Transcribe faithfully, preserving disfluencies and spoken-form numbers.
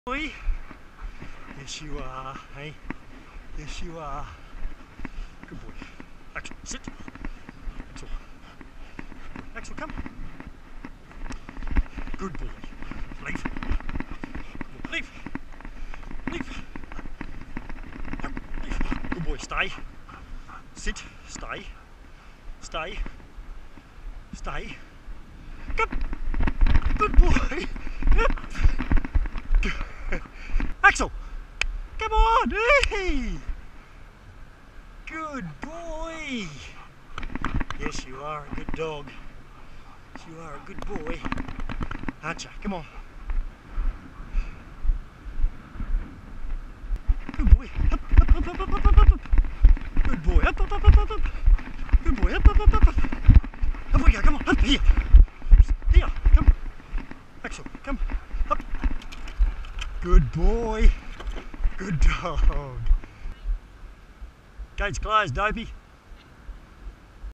Boy. Yes you are, hey? Yes you are. Good boy. Axel, sit. Axel. Axel, come. Good boy. Leave. Good boy. Leave. Leave. Come. Leave. Good boy, stay. Sit. Stay. Stay. Stay. Come. Good boy. Yep. Axel, come on, hey! Good boy. Yes, you are a good dog. Yes, you are a good boy. Aren't you? Come on. Good boy. Up, up, up, up, up, up, up, up. Good boy. Up, up, up, up, up, up. Good boy. Up, up, up, up, up. Up we go. Come on. Up here. Here. Come. Axel, come. Up. Good boy. Good dog. Gate's closed, Dopey.